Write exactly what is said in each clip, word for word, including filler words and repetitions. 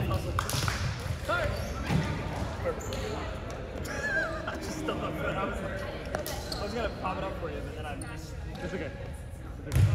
left hustle. Sorry. Perfect. I just stuck my foot. I was like, I was gonna pop it up for you, but then I just. It's okay. It's okay.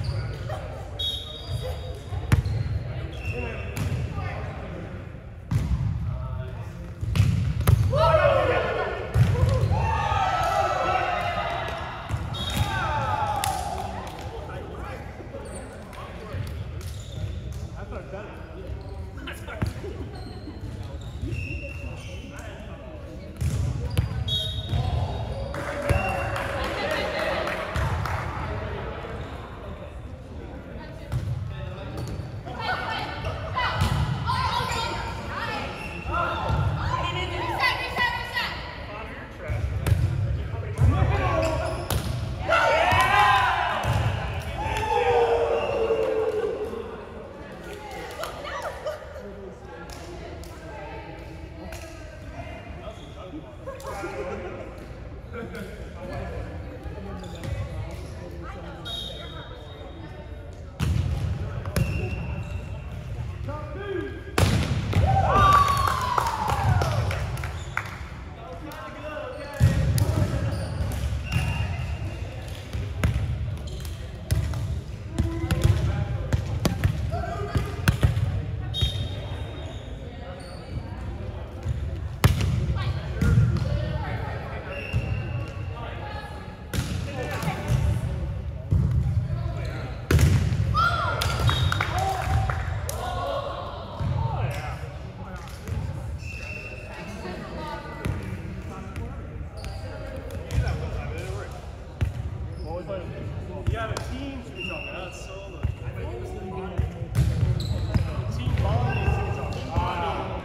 You have a team Chimichanga, not solo. I think it was the team ball is Chimichanga. Ah.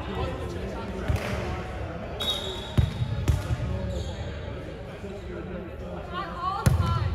Not all time.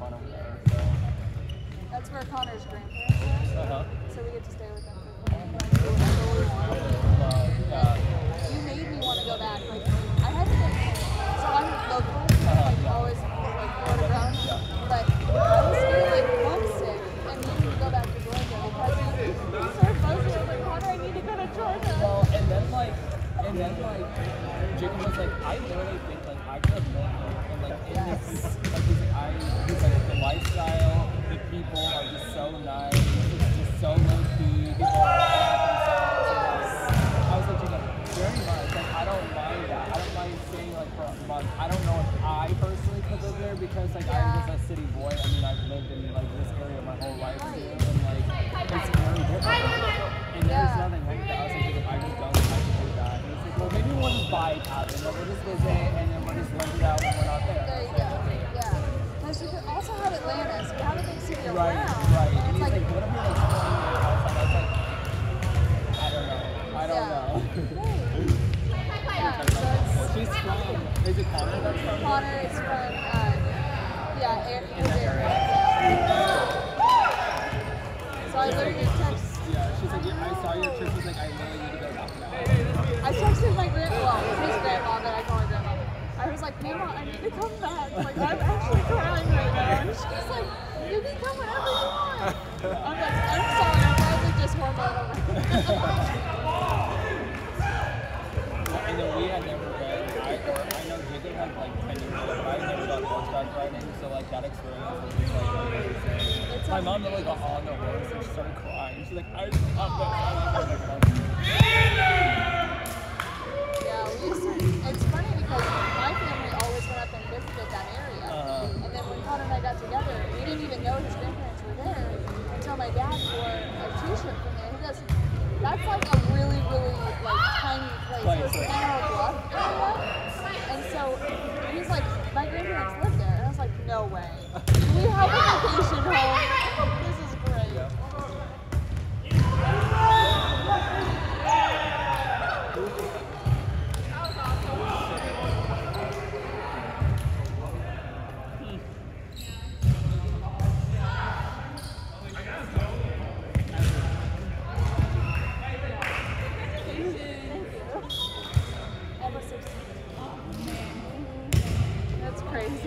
fun over there. So. That's where Connor's grandparents are. Uh-huh. So we get to stay with them. Uh, yeah. You made me want to go back. Like, I had to get, so I'm local, like always like Florida grown, but I was feeling like homesick and needing to go back to Georgia because you started buzzing. I was like, Connor, I need to go to Georgia. Well, and then like, and then like, Jacob was like, I literally think like I could have met him, and like in Yes. this, like he's like, I, he's like the lifestyle, the people are just so nice, it's just so low key, people are I was like, Jacob, very much, like I don't mind that, I don't mind staying like for a month. I don't know if I personally could live there because like Yeah. I'm just a city boy. I mean, I've lived in like this area my whole life too, and like it's very different. And there's Yeah. nothing like that. I was like, Jacob, I just don't like to do that. And it's like, well, maybe we'll just buy it out, and then we'll just visit, and then we'll just rent it out when we're not there. There you go. Yeah. Because you could also have Atlanta, so you have a big city around. Right, right. And And it's he's like, like, what if you're like twenty years outside? I was like, I don't know. I don't yeah. know. Yeah, so it's, She's from, is it Connor that's from? Connor is from, uh, yeah, Air, his area. So I literally text. Yeah, she's like, yeah, I saw your trip. She's like, I really need to go back now. I texted my grandma, well, his grandma, but I call her grandma. I was like, Grandma, I need to come back. Like, I'm actually crying right now. And she's like, you can come whenever you want. I'm like, I'm sorry, I'm probably just hormonal. And then we had never been, I, or I know Jacob had like ten years ago, but I had never done horseback riding, so like that experience was just like amazing. My mom literally got on the horse and she started crying. She's like, I just love that. I was like, Yeah, we used to, it's funny because my family always went up and visited that area. Uh-huh. And then when Connor and I got together, we didn't even know his grandparents were there until my dad wore a t-shirt from there. He goes, that's like a really, really like tiny place. Place, It was right. Canal Bluff area. And so he's like, my grandparents live there. And I was like, no way. We have a vacation home. This is great. Yeah. Almost sixteen. That's crazy.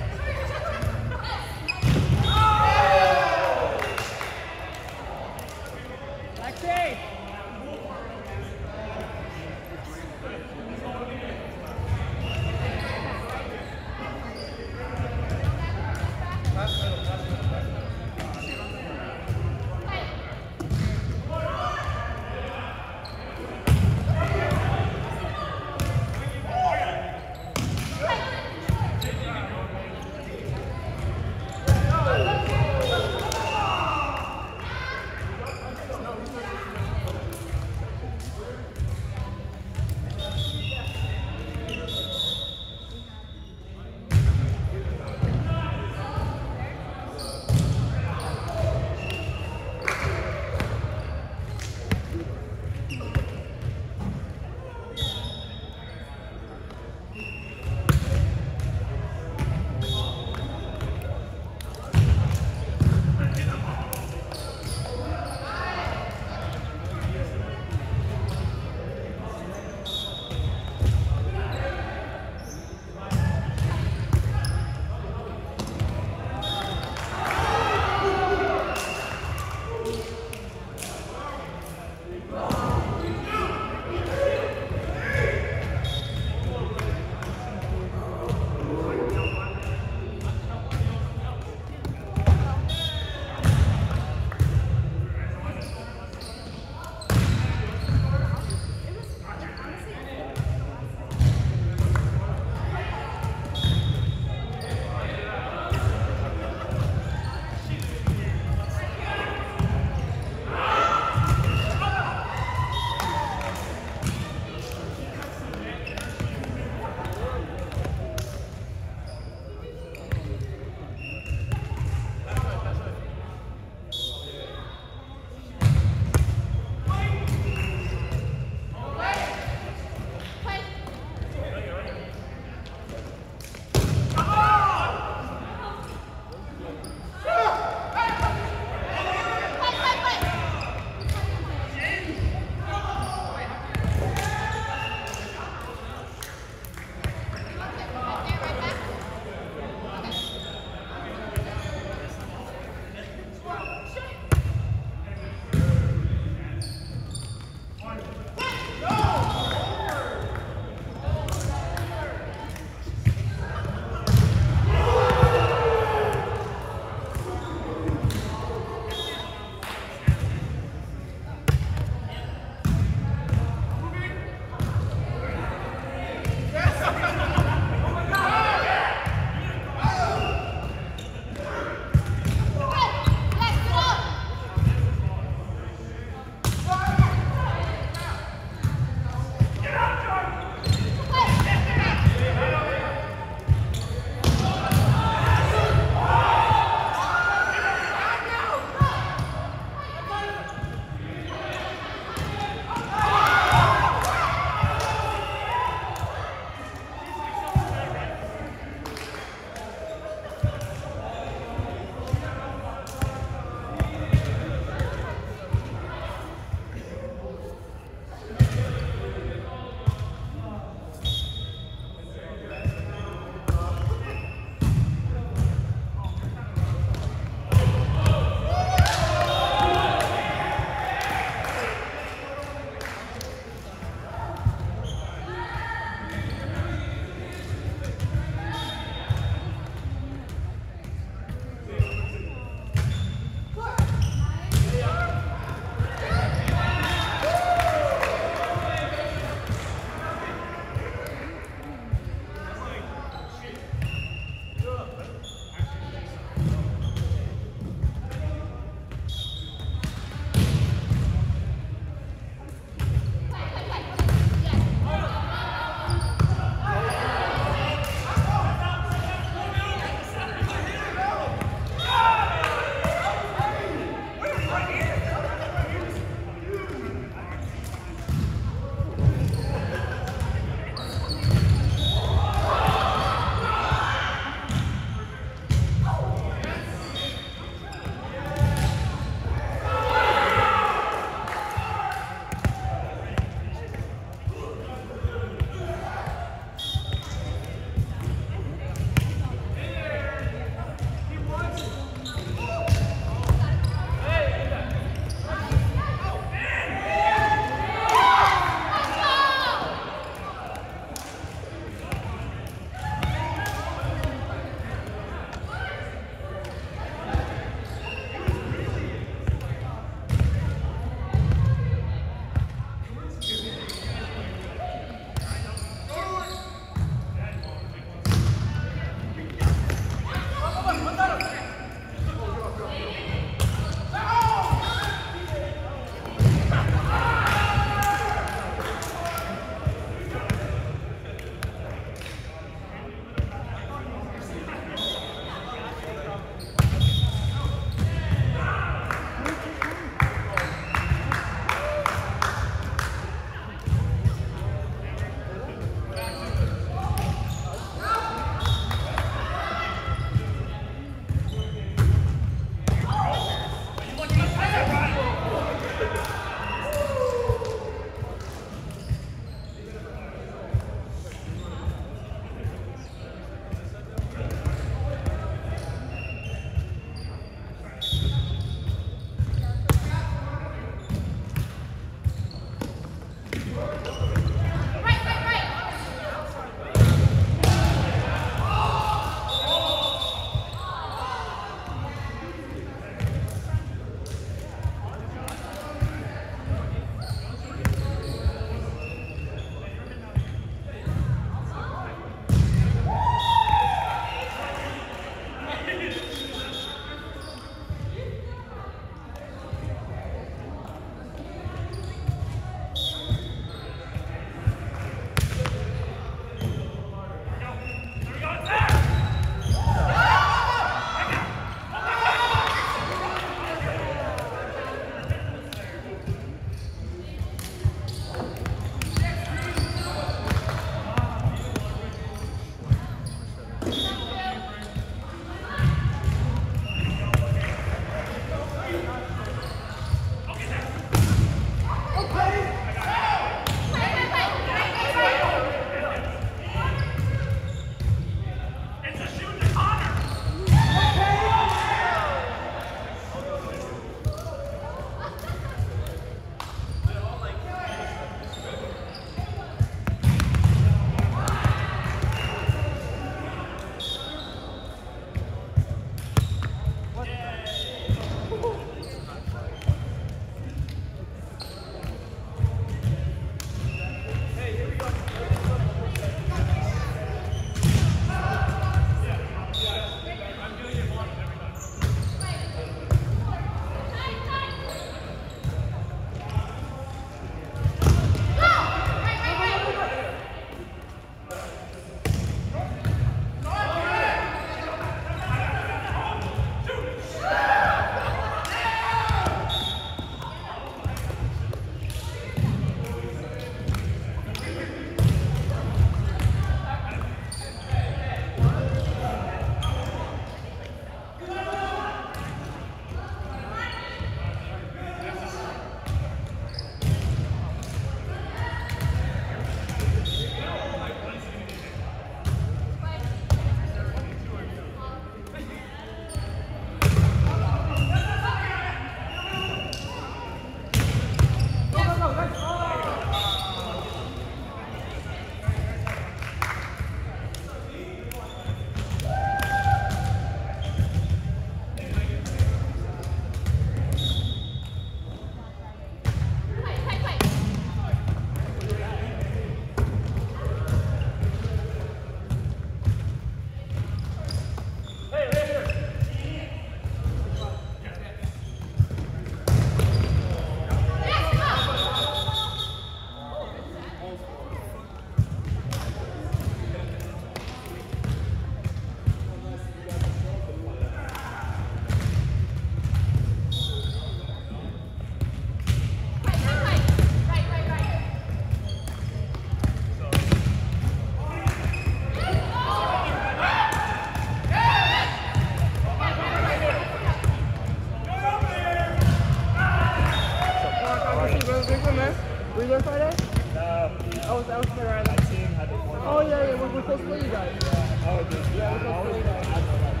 Were you there Friday? No. I was, I was there. My team had to. Oh, yeah, yeah, we're, we're supposed to play you guys. Oh, dude. Yeah, we're supposed to play you guys.